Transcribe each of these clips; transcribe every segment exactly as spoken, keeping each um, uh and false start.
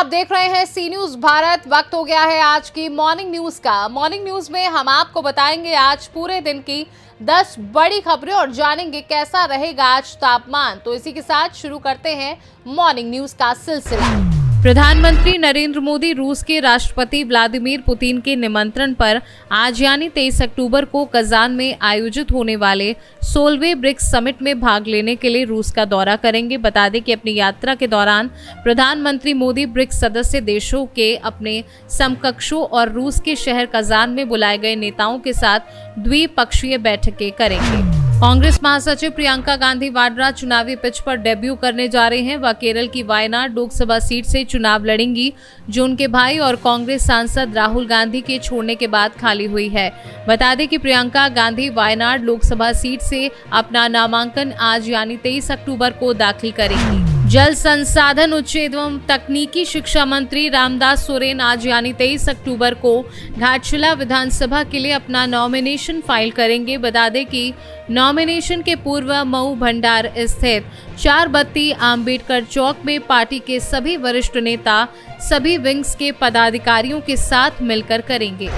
देख रहे हैं सी न्यूज भारत। वक्त हो गया है आज की मॉर्निंग न्यूज का। मॉर्निंग न्यूज में हम आपको बताएंगे आज पूरे दिन की दस बड़ी खबरें और जानेंगे कैसा रहेगा आज तापमान। तो इसी के साथ शुरू करते हैं मॉर्निंग न्यूज का सिलसिला। प्रधानमंत्री नरेंद्र मोदी रूस के राष्ट्रपति व्लादिमीर पुतिन के निमंत्रण पर आज यानी तेईस अक्टूबर को कजान में आयोजित होने वाले सोलहवें ब्रिक्स समिट में भाग लेने के लिए रूस का दौरा करेंगे। बता दें कि अपनी यात्रा के दौरान प्रधानमंत्री मोदी ब्रिक्स सदस्य देशों के अपने समकक्षों और रूस के शहर कजान में बुलाए गए नेताओं के साथ द्विपक्षीय बैठकें करेंगे। कांग्रेस महासचिव प्रियंका गांधी वाड्रा चुनावी पिच पर डेब्यू करने जा रहे हैं। वह केरल की वायनाड लोकसभा सीट से चुनाव लड़ेंगी, जो उनके भाई और कांग्रेस सांसद राहुल गांधी के छोड़ने के बाद खाली हुई है। बता दें कि प्रियंका गांधी वायनाड लोकसभा सीट से अपना नामांकन आज यानी तेईस अक्टूबर को दाखिल करेंगी। जल संसाधन उच्च एवं तकनीकी शिक्षा मंत्री रामदास सोरेन आज यानी तेईस अक्टूबर को घाटशिला विधानसभा के लिए अपना नॉमिनेशन फाइल करेंगे। बता दें कि नॉमिनेशन के पूर्व मऊ भंडार स्थित चार बत्ती आम्बेडकर चौक में पार्टी के सभी वरिष्ठ नेता सभी विंग्स के पदाधिकारियों के साथ मिलकर करेंगे।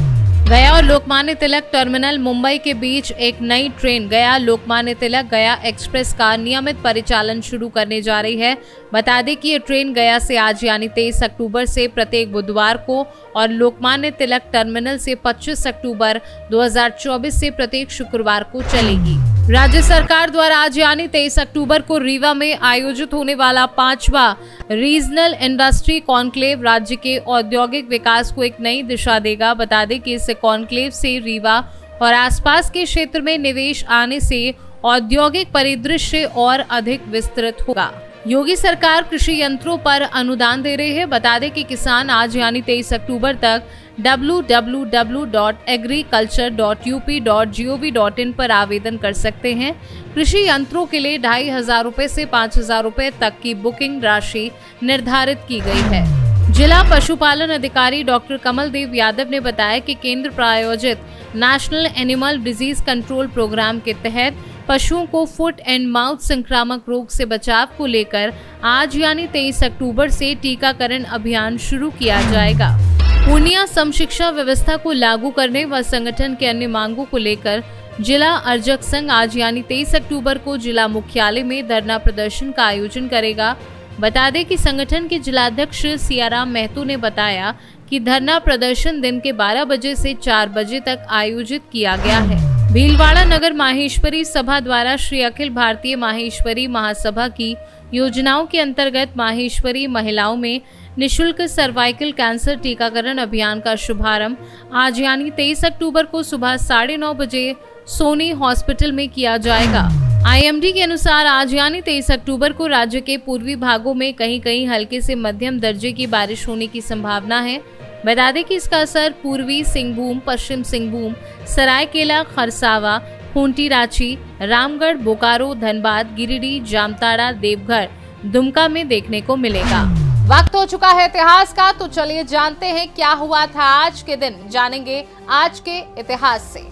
गया और लोकमान्य तिलक टर्मिनल मुंबई के बीच एक नई ट्रेन गया लोकमान्य तिलक गया एक्सप्रेस का नियमित परिचालन शुरू करने जा रही है। बता दें कि ये ट्रेन गया से आज यानी तेईस अक्टूबर से प्रत्येक बुधवार को और लोकमान्य तिलक टर्मिनल से पच्चीस अक्टूबर दो हज़ार चौबीस से प्रत्येक शुक्रवार को चलेगी। राज्य सरकार द्वारा आज यानी तेईस अक्टूबर को रीवा में आयोजित होने वाला पांचवा रीजनल इंडस्ट्री कॉन्क्लेव राज्य के औद्योगिक विकास को एक नई दिशा देगा। बता दें कि इस कॉन्क्लेव से रीवा और आसपास के क्षेत्र में निवेश आने से औद्योगिक परिदृश्य और अधिक विस्तृत होगा। योगी सरकार कृषि यंत्रों पर अनुदान दे रही है। बता दें कि किसान आज यानी तेईस अक्टूबर तक W W W dot agriculture dot U P dot G O V dot in पर आवेदन कर सकते हैं। कृषि यंत्रों के लिए ढाई हजार रूपए से पाँच हजार रूपए तक की बुकिंग राशि निर्धारित की गई है। जिला पशुपालन अधिकारी डॉक्टर कमल देव यादव ने बताया कि केंद्र प्रायोजित national animal disease control programme के तहत पशुओं को फुट एंड माउथ संक्रामक रोग से बचाव को लेकर आज यानी तेईस अक्टूबर से टीकाकरण अभियान शुरू किया जाएगा। पूर्णिया समशिक्षा व्यवस्था को लागू करने व संगठन के अन्य मांगों को लेकर जिला अर्जक संघ आज यानी तेईस अक्टूबर को जिला मुख्यालय में धरना प्रदर्शन का आयोजन करेगा। बता दें कि संगठन के जिलाध्यक्ष सियाराम महतो ने बताया कि धरना प्रदर्शन दिन के बारह बजे से चार बजे तक आयोजित किया गया है। भीलवाड़ा नगर माहेश्वरी सभा द्वारा श्री अखिल भारतीय माहेश्वरी महासभा की योजनाओं के अंतर्गत माहेश्वरी महिलाओं में निशुल्क सर्वाइकल कैंसर टीकाकरण अभियान का शुभारंभ आज यानी तेईस अक्टूबर को सुबह साढ़े नौ बजे सोनी हॉस्पिटल में किया जाएगा। आई एम डी के अनुसार आज यानी तेईस अक्टूबर को राज्य के पूर्वी भागों में कहीं कहीं हल्के से मध्यम दर्जे की बारिश होने की संभावना है। बता दें कि इसका असर पूर्वी सिंहभूम, पश्चिम सिंहभूम, सरायकेला खरसावा, खूंटी रांची, रामगढ़, बोकारो, धनबाद, गिरिडीह, जामताड़ा, देवघर, दुमका में देखने को मिलेगा। वक्त हो चुका है इतिहास का, तो चलिए जानते हैं क्या हुआ था आज के दिन। जानेंगे आज के इतिहास से।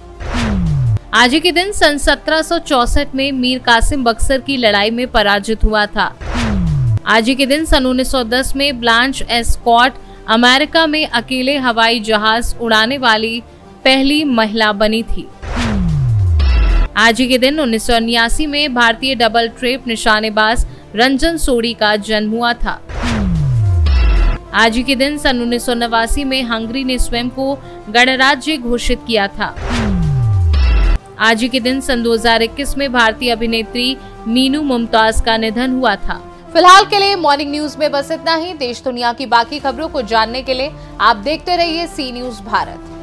आज के दिन सन सत्रह सौ चौसठ में मीर कासिम बक्सर की लड़ाई में पराजित हुआ था। आज के दिन सन उन्नीस सौ दस में ब्लांच एस्कॉट अमेरिका में अकेले हवाई जहाज उड़ाने वाली पहली महिला बनी थी। आज के दिन उन्नीस सौ उन्यासी में भारतीय डबल ट्रेप निशानेबाज रंजन सोडी का जन्म हुआ था। आज के दिन सन उन्नीस सौ नवासी में हंगरी ने स्वयं को गणराज्य घोषित किया था। आज के दिन सन दो हज़ार इक्कीस में भारतीय अभिनेत्री मीनू मुमताज का निधन हुआ था। फिलहाल के लिए मॉर्निंग न्यूज में बस इतना ही। देश दुनिया की बाकी खबरों को जानने के लिए आप देखते रहिए सी न्यूज भारत।